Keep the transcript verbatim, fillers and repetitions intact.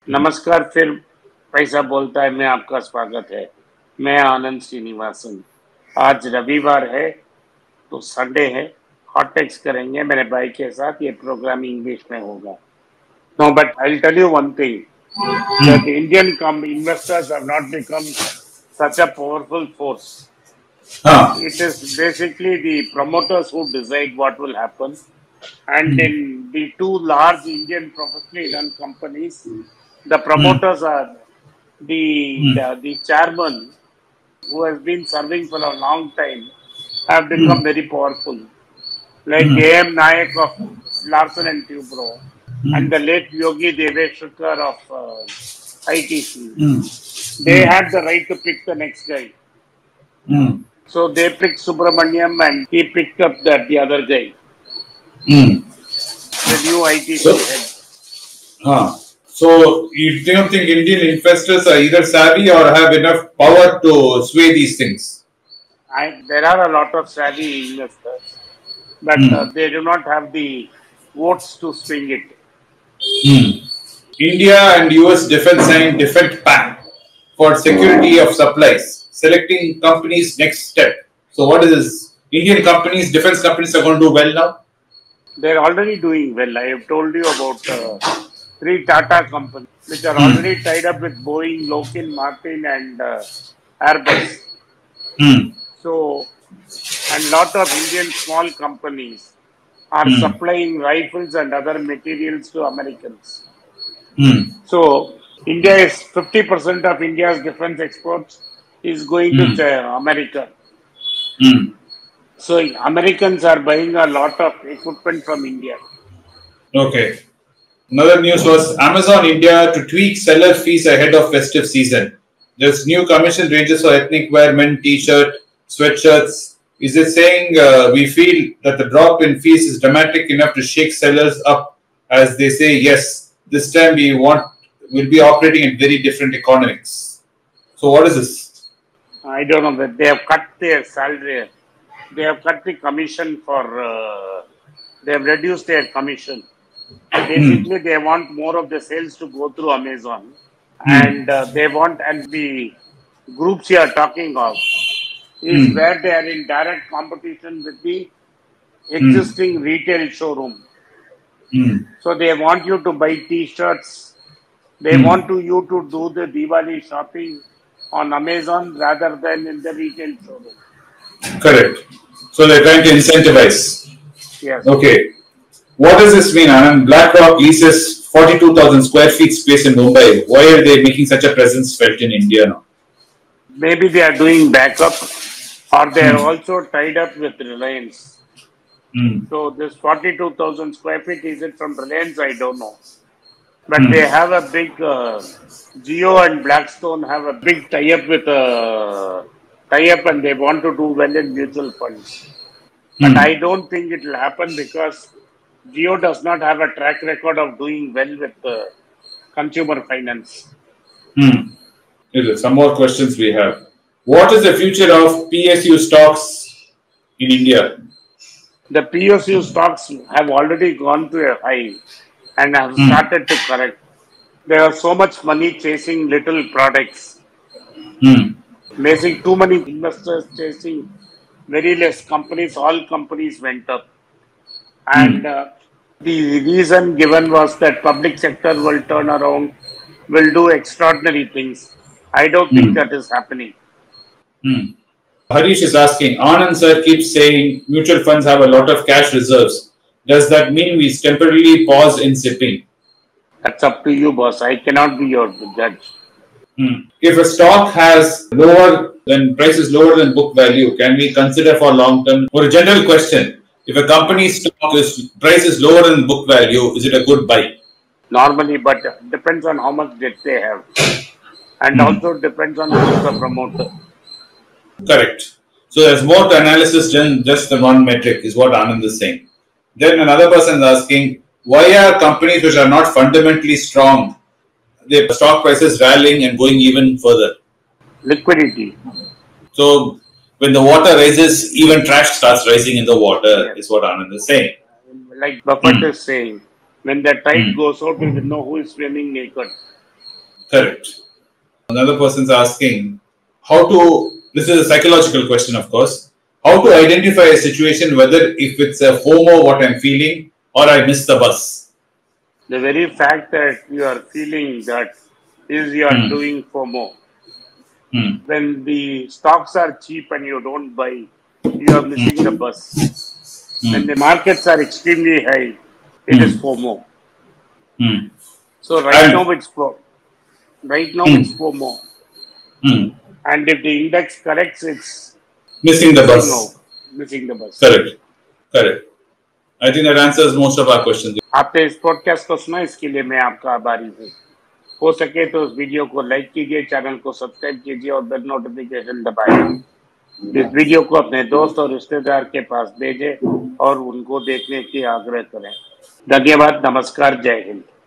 नमस्कार, फिर पैसा बोलता है में आपका स्वागत है। मैं आनंद श्रीनिवासन। आज रविवार है तो संडे है। हॉट टेक्स करेंगे मेरे भाई के साथ। ये प्रोग्राम इंग्लिश में होगा। No but I will tell you one thing that Indian come investors have not become such a powerful force. Huh. It is basically the promoters who decide what will happen. And in the two large Indian professionally run companies, the promoters are the, the the chairman who has been serving for a long time have become very powerful, like A M Nayak of Larsen and Toubro and the late Yogi Deveshkar of uh, I T C. They had the right to pick the next guy. So they picked Subramaniam and he picked up that the other guy, the new I T C So, head. huh. So you don't think Indian investors are either savvy or have enough power to sway these things? I, there are a lot of savvy investors, but uh, they do not have the votes to swing it. India and U S defense signed defense pact for security of supplies, selecting companies' next step. So what is this? Indian companies, defense companies are going to do well now? They're already doing well. I have told you about uh, three Tata companies which are already tied up with Boeing, Lockheed Martin and uh, Airbus. So, and lot of Indian small companies are supplying rifles and other materials to Americans. So, India is fifty percent of India's defense exports is going to America. So, Americans are buying a lot of equipment from India. Okay. Another news was Amazon India to tweak seller fees ahead of festive season. There's new commission ranges for ethnic wear, men, t-shirt, sweatshirts. Is it saying uh, we feel that the drop in fees is dramatic enough to shake sellers up as they say, yes, this time we want we'll be operating in very different economics. So what is this? I don't know that they have cut their salary. They have cut the commission for, uh, they have reduced their commission. Basically, they want more of the sales to go through Amazon. And uh, they want, and the groups you are talking of, is where they are in direct competition with the existing retail showroom. So they want you to buy t-shirts. They want to you to do the Diwali shopping on Amazon rather than in the retail showroom. Correct. So they're trying to incentivize. Yes. Okay. What does this mean, Anand? BlackRock leases forty-two thousand square feet space in Mumbai. Why are they making such a presence felt in India now? Maybe they are doing backup, or they are also tied up with Reliance. So this forty-two thousand square feet, is it from Reliance? I don't know. But they have a big, uh, Jio and Blackstone have a big tie-up with uh, tie-up and they want to do well in mutual funds. But I don't think it will happen because Jio does not have a track record of doing well with uh, consumer finance. Some more questions we have. What is the future of P S U stocks in India? The P S U stocks have already gone to a high and have started to correct. There are so much money chasing little products. Making too many investors chasing very less companies. All companies went up. And uh, the reason given was that public sector will turn around, will do extraordinary things. I don't think that is happening. Harish is asking, Anand sir keeps saying mutual funds have a lot of cash reserves. Does that mean we temporarily pause in sipping? That's up to you, boss. I cannot be your judge. If a stock has lower than price is lower than book value, can we consider for long term? For a general question, if a company's stock is price is lower than book value, is it a good buy? Normally, but depends on how much debt they have, and also depends on who's the promoter. Correct. So there's more to analysis than just the one metric, is what Anand is saying. Then another person is asking, why are companies which are not fundamentally strong, their stock prices rallying and going even further? Liquidity. So when the water rises, even trash starts rising in the water, yes. Is what Anand is saying. Like Buffett mm. is saying, when the tide mm. goes out, we will know who is swimming naked. Correct. Another person's asking how to, this is a psychological question, of course, how to identify a situation whether if it's a FOMO, what I'm feeling, or I miss the bus. The very fact that you are feeling that is you are Hmm. doing FOMO. Hmm. When the stocks are cheap and you don't buy, you are missing the bus. Hmm. When the markets are extremely high, it Hmm. is FOMO. Hmm. So right And- now it's FOMO. Right now Hmm. it's FOMO. Hmm. And if the index corrects, it's Missing the bus. no, missing the bus. Correct. Correct. I think that answers most of our questions. आपने इस podcast को सुना, इसके लिए मैं आपका आभारी हूँ। हो सके तो इस वीडियो को लाइक कीजिए, चैनल को सब्सक्राइब कीजिए और बेल नोटिफिकेशन दबाइए। इस वीडियो को अपने दोस्त और रिश्तेदार के पास भेजें और उनको देखने की आग्रह करें। धन्यवाद, नमस्कार, जय हिंद।